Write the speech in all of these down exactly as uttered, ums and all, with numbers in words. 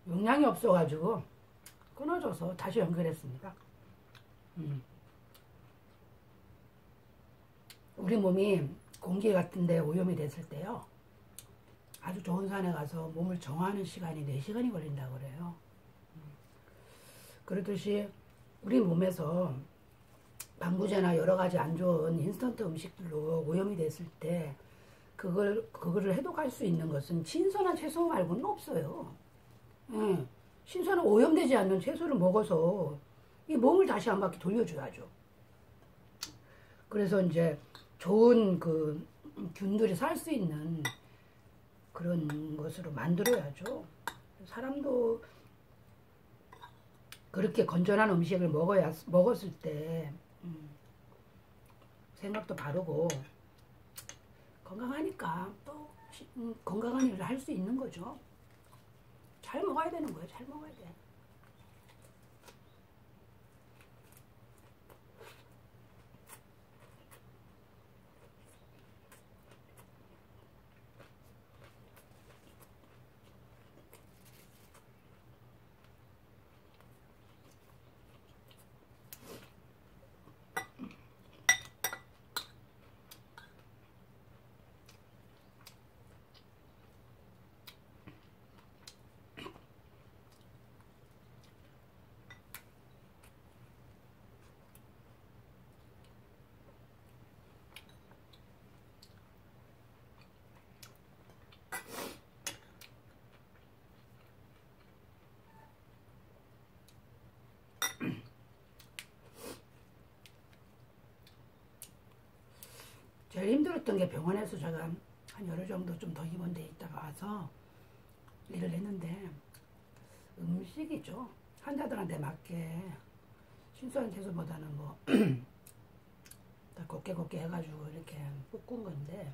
용량이 없어가지고 끊어져서 다시 연결했습니다. 음. 우리 몸이 공기 같은데 오염이 됐을 때요, 아주 좋은 산에 가서 몸을 정화하는 시간이 네 시간이 걸린다고 그래요. 음. 그렇듯이 우리 몸에서 방부제나 여러 가지 안 좋은 인스턴트 음식들로 오염이 됐을 때 그걸, 그거를 해독할 수 있는 것은 신선한 채소 말고는 없어요. 예. 신선한 오염되지 않는 채소를 먹어서 이 몸을 다시 한 바퀴 돌려줘야죠. 그래서 이제 좋은 그 균들이 살 수 있는 그런 것으로 만들어야죠. 사람도 그렇게 건전한 음식을 먹어야, 먹었을 때 음, 생각도 바르고 건강하니까 또 음, 건강한 일을 할 수 있는 거죠. 잘 먹어야 되는 거예요. 잘 먹어야 돼. 제일 힘들었던 게 병원에서 제가 한 열흘 정도 좀 더 입원돼 있다가 와서 일을 했는데, 음식이죠. 환자들한테 맞게 신선한 채소보다는 뭐 곱게 곱게 해가지고 이렇게 볶은 건데,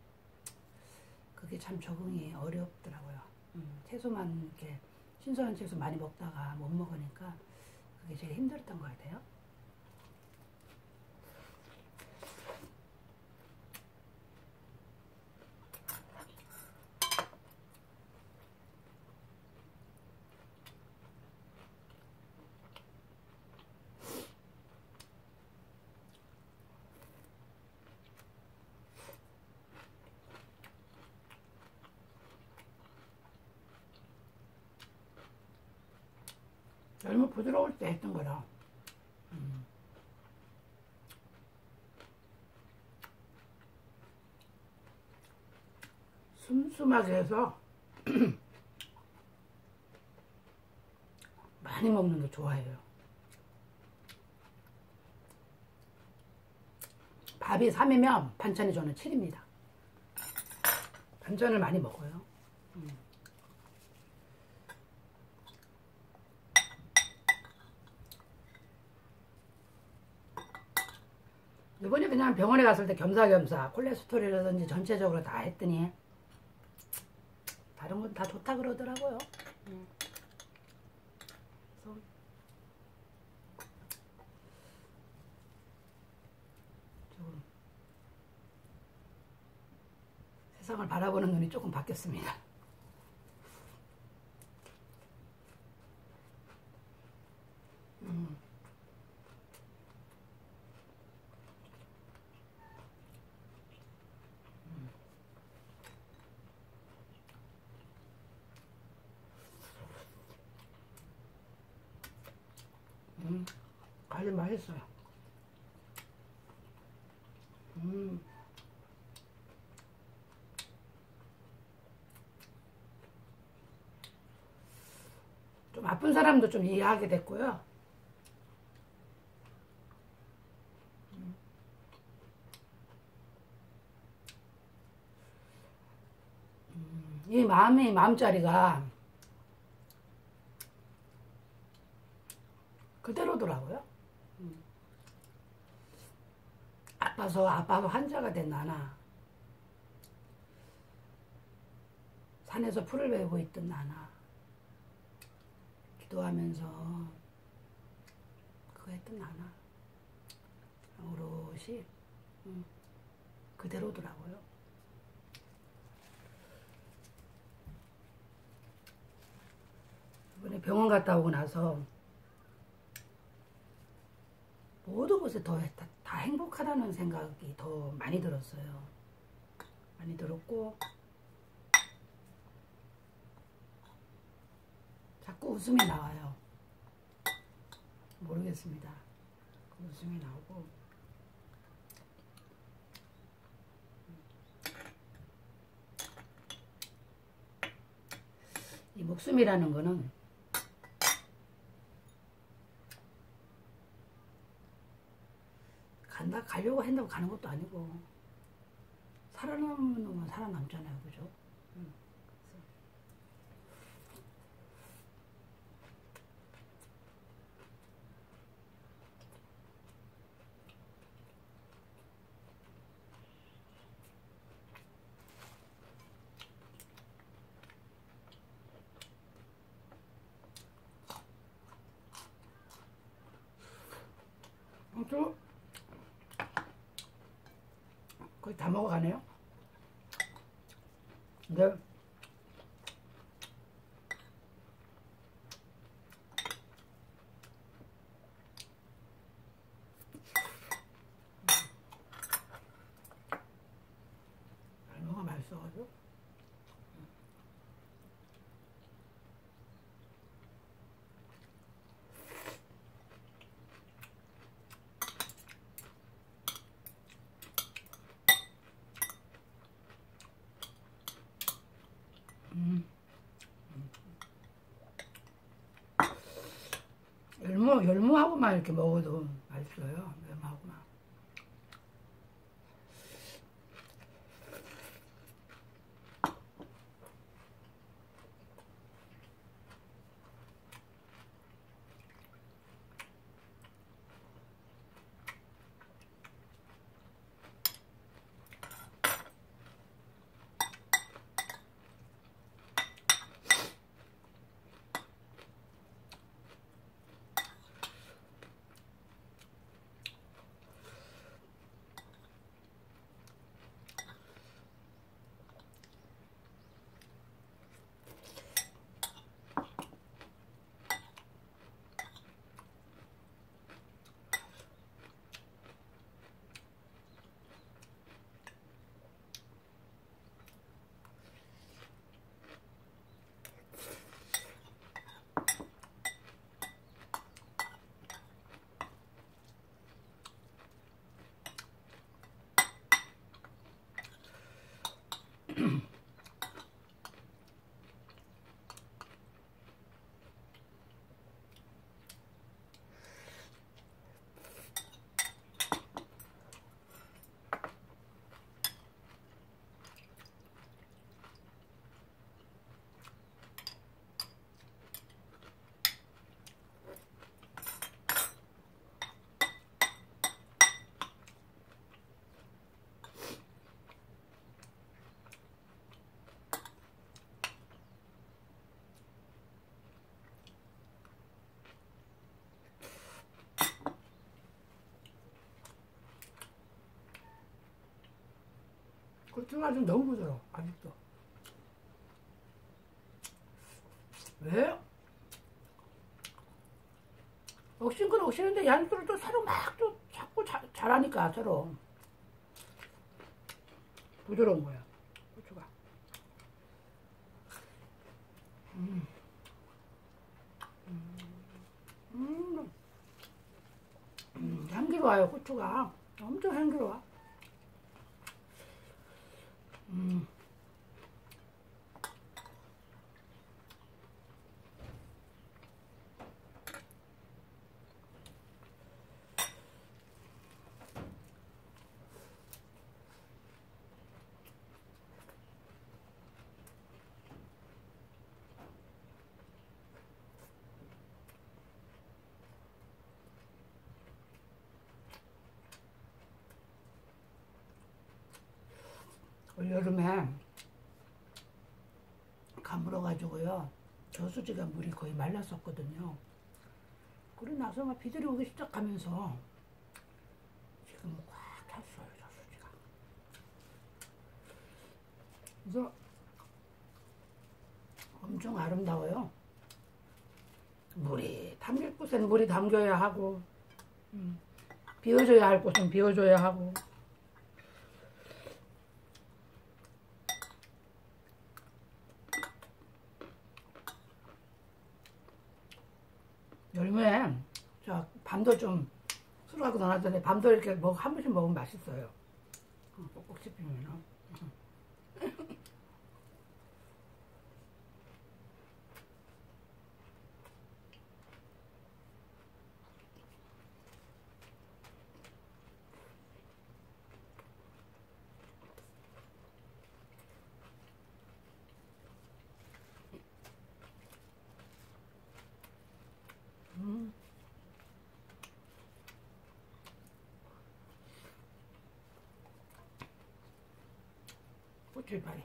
그게 참 적응이 어렵더라고요. 음, 채소만 이렇게 신선한 채소 많이 먹다가 못 먹으니까 그게 제일 힘들었던 것 같아요. 너무 부드러울 때 했던 거라. 음. 슴슴하게 해서 많이 먹는 거 좋아해요. 밥이 삼이면 반찬이 저는 칠입니다. 반찬을 많이 먹어요. 음. 이번에 그냥 병원에 갔을 때 겸사겸사 콜레스테롤이라든지 전체적으로 다 했더니 다른 건 다 좋다 그러더라고요. 음. 그래서 조금 세상을 바라보는 눈이 조금 바뀌었습니다. 음. 음, 갈비 맛있어요. 음. 좀 아픈 사람도 좀 이해하게 됐고요. 음. 음, 이 마음이 마음자리가 그대로더라고요. 음. 아파서 아파서 환자가 된 나나, 산에서 풀을 베고 있던 나나, 기도하면서 그거 했던 나나 오롯이 음, 그대로더라고요. 병원 갔다 오고 나서 모든 것에 더, 다, 다 행복하다는 생각이 더 많이 들었어요. 많이 들었고 자꾸 웃음이 나와요. 모르겠습니다. 웃음이 나오고 이 목숨이라는 거는 간다 가려고 한다고 가는 것도 아니고 살아남는 놈은 살아남잖아요, 그죠? 음. 또 거의 다 먹어가네요. 근데 얼마가 맛있어가지고 음. 열무, 열무하고만 이렇게 먹어도 맛있어요. 열무하고만. 고추가 좀 너무 부드러워, 아직도. 왜? 억신건 억신인데 얀수를 또 서로 막 또 자꾸 자, 잘하니까 서로 부드러운 거야, 고추가. 음. 음. 음. 음. 향기로워요, 고추가. 엄청 향기로워. 음. 올 여름에 가물어가지고요, 저수지가 물이 거의 말랐었거든요. 그러고 나서 막 비들이 오기 시작하면서 지금 꽉 찼어요, 저수지가. 그래서 엄청 아름다워요. 물이 담길 곳엔 물이 담겨야 하고, 음, 비워줘야 할 곳은 비워줘야 하고. 요즘에 저 밤도 좀 술하고 나왔더니 밤도 이렇게 먹, 한 번씩 먹으면 맛있어요. 꼭꼭 씹히면. 음. 꼬치파이.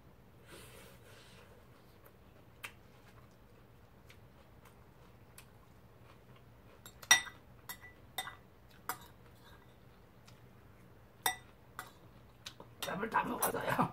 밥을 다 먹었어요.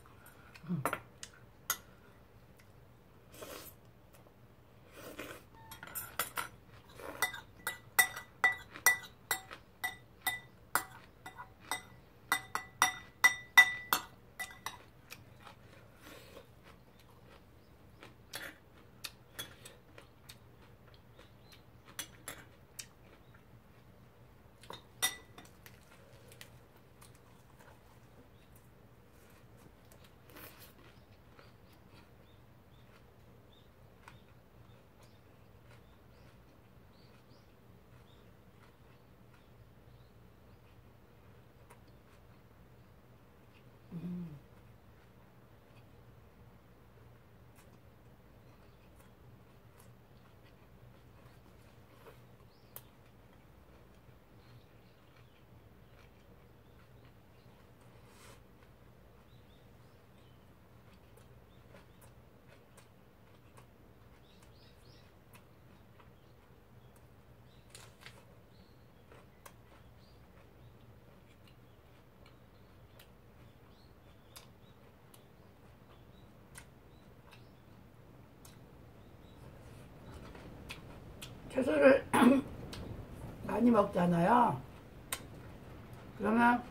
채소를 많이 먹잖아요. 그러면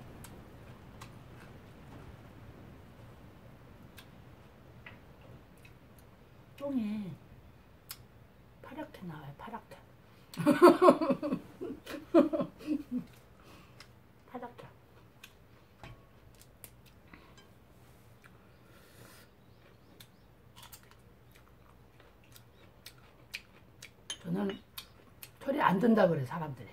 똥이 파랗게 나와요. 파랗게. 파랗게. 저는 털이 안 든다 그래 사람들이.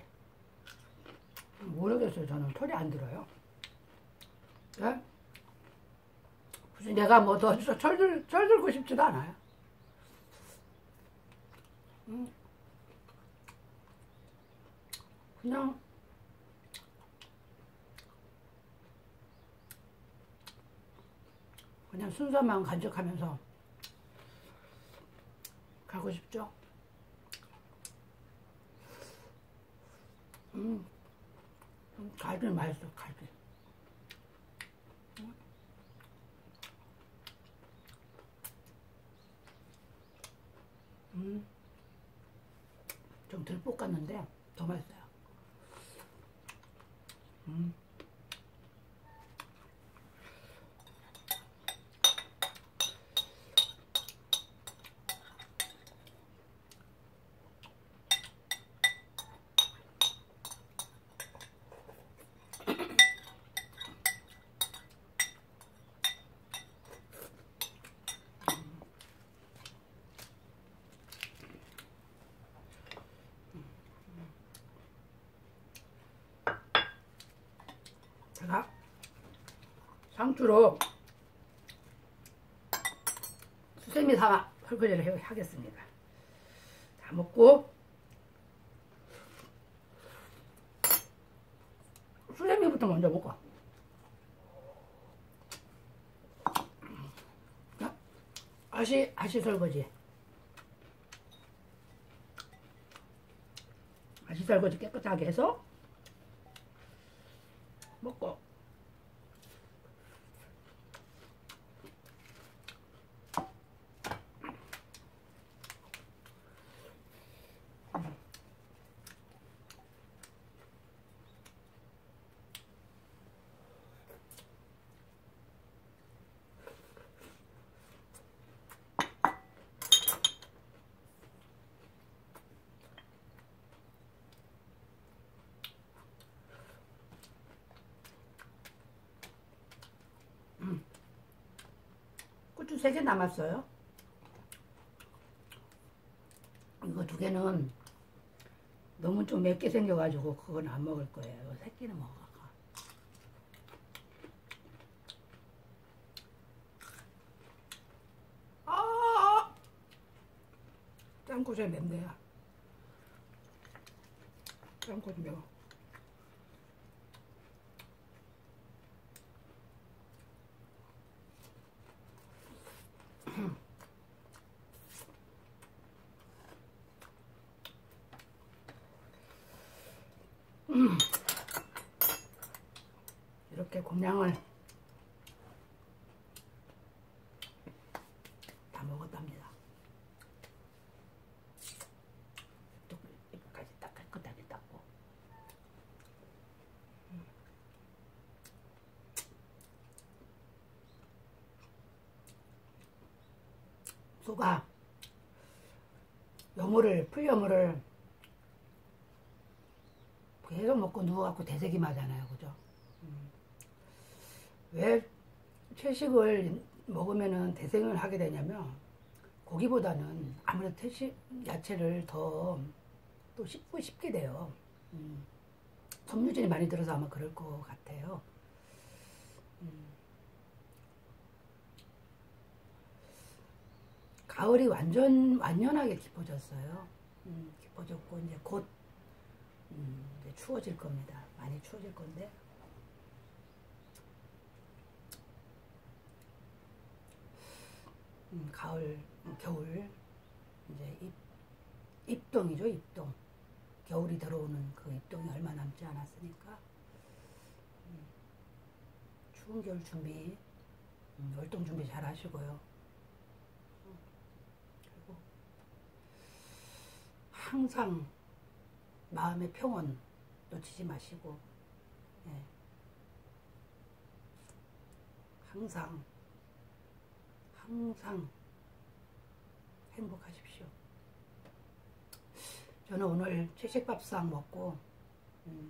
모르겠어요. 저는 털이 안 들어요. 네? 굳이 내가 뭐 더 철들 철들고 싶지도 않아요. 음. 그냥 그냥 순서만 간직하면서 가고 싶죠. 음, 갈비 맛있어, 갈비. 음, 좀 덜 볶았는데 더 맛있어요. 음. 제가 상추로 수세미 삼아 설거지를 하겠습니다. 다 먹고 수세미부터 먼저 먹고 아시 아시 설거지 아시 설거지 깨끗하게 해서 먹고 세 개 남았어요. 이거 두 개는 너무 좀 맵게 생겨가지고 그건 안 먹을 거예요. 이거 세 개는 먹어. 아, 짱구잘 맵네요. 짱구 매워. 음. 이렇게 곤양을 다 먹었답니다. 또 입까지 딱 깨끗하게 닦고. 소가 여물을 풀여물을 계속 먹고 누워갖고 대세기만 하잖아요. 그죠? 음. 왜 채식을 먹으면은 대생을 하게 되냐면 고기보다는 아무래도 채식 야채를 더 또 씹고 싶게 돼요. 음. 섬유질이 많이 들어서 아마 그럴 것 같아요. 음. 가을이 완전 완연하게 깊어졌어요. 음, 깊어졌고 이제 곧 음, 이제 추워질 겁니다. 많이 추워질 건데. 음, 가을, 겨울, 이제 입, 입동이죠, 입동. 겨울이 들어오는 그 입동이 얼마 남지 않았으니까. 음, 추운 겨울 준비, 음, 월동 준비 잘 하시고요. 음, 그리고 항상 마음의 평온 놓치지 마시고, 예. 항상, 항상 행복하십시오. 저는 오늘 채식밥상 먹고 음,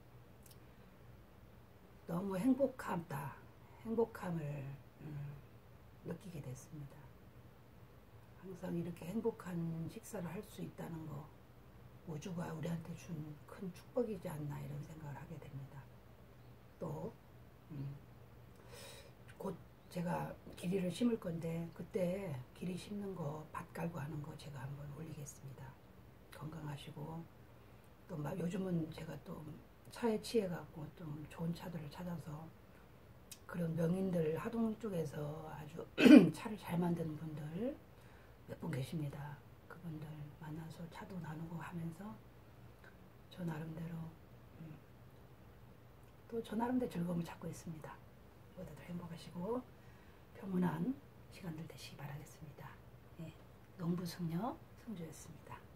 너무 행복하다, 행복함을 음, 느끼게 됐습니다. 항상 이렇게 행복한 식사를 할 수 있다는 거 우주가 우리한테 준 큰 축복이지 않나 이런 생각을 하게 됩니다. 또 음, 곧 제가 기리를 심을 건데 그때 기리 심는 거 밭 깔고 하는 거 제가 한번 올리겠습니다. 건강하시고 또 막 요즘은 제가 또 차에 취해갖고 좀 좋은 차들을 찾아서 그런 명인들 하동 쪽에서 아주 차를 잘 만드는 분들 몇 분 계십니다. 그분들 만나서 차도 나누고 하면서 저 나름대로 음, 또 저 나름대로 즐거움을 찾고 있습니다. 모두들 행복하시고 평온한 시간들 되시기 바라겠습니다. 예, 농부승려 승주였습니다.